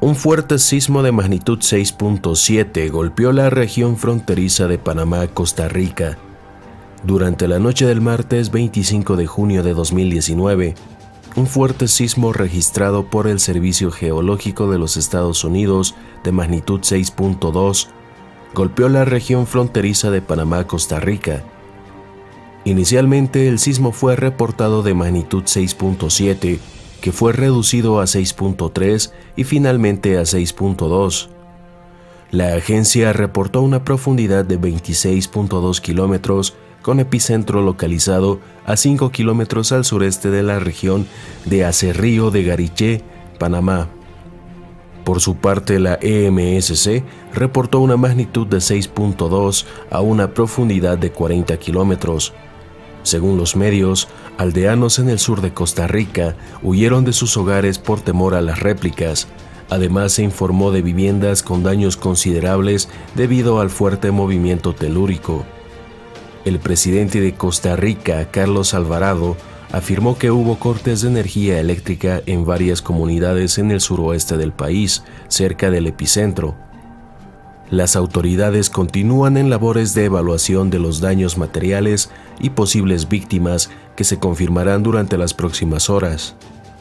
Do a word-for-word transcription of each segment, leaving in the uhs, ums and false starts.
Un fuerte sismo de magnitud seis punto siete golpeó la región fronteriza de Panamá, Costa Rica. Durante la noche del martes veinticinco de junio de dos mil diecinueve, un fuerte sismo registrado por el Servicio Geológico de los Estados Unidos de magnitud seis punto dos golpeó la región fronteriza de Panamá, Costa Rica. Inicialmente el sismo fue reportado de magnitud seis punto siete, que fue reducido a seis punto tres y finalmente a seis punto dos. La agencia reportó una profundidad de veintiséis punto dos kilómetros con epicentro localizado a cinco kilómetros al sureste de la región de Acerrío de Gariché, Panamá. Por su parte, la E M S C reportó una magnitud de seis punto dos a una profundidad de cuarenta kilómetros. Según los medios, aldeanos en el sur de Costa Rica huyeron de sus hogares por temor a las réplicas. Además, se informó de viviendas con daños considerables debido al fuerte movimiento telúrico. El presidente de Costa Rica, Carlos Alvarado, afirmó que hubo cortes de energía eléctrica en varias comunidades en el suroeste del país, cerca del epicentro. Las autoridades continúan en labores de evaluación de los daños materiales y posibles víctimas que se confirmarán durante las próximas horas.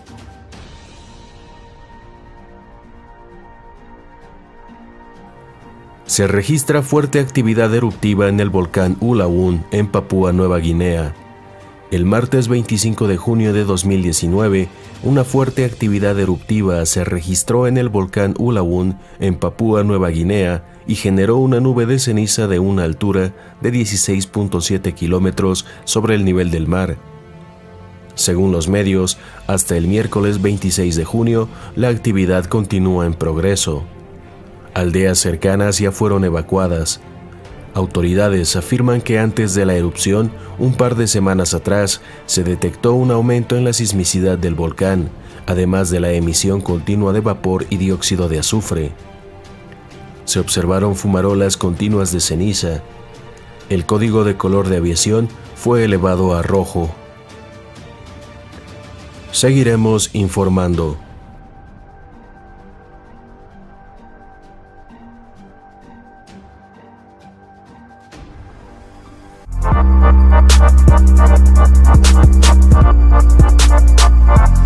Se registra fuerte actividad eruptiva en el volcán Ulawun en Papúa Nueva Guinea. El martes veinticinco de junio de dos mil diecinueve, una fuerte actividad eruptiva se registró en el volcán Ulawun en Papúa Nueva Guinea y generó una nube de ceniza de una altura de dieciséis punto siete kilómetros sobre el nivel del mar. Según los medios, hasta el miércoles veintiséis de junio, la actividad continúa en progreso. Aldeas cercanas ya fueron evacuadas. Autoridades afirman que antes de la erupción, un par de semanas atrás, se detectó un aumento en la sismicidad del volcán, además de la emisión continua de vapor y dióxido de azufre. Se observaron fumarolas continuas de ceniza. El código de color de aviación fue elevado a rojo. Seguiremos informando. We'll be right back.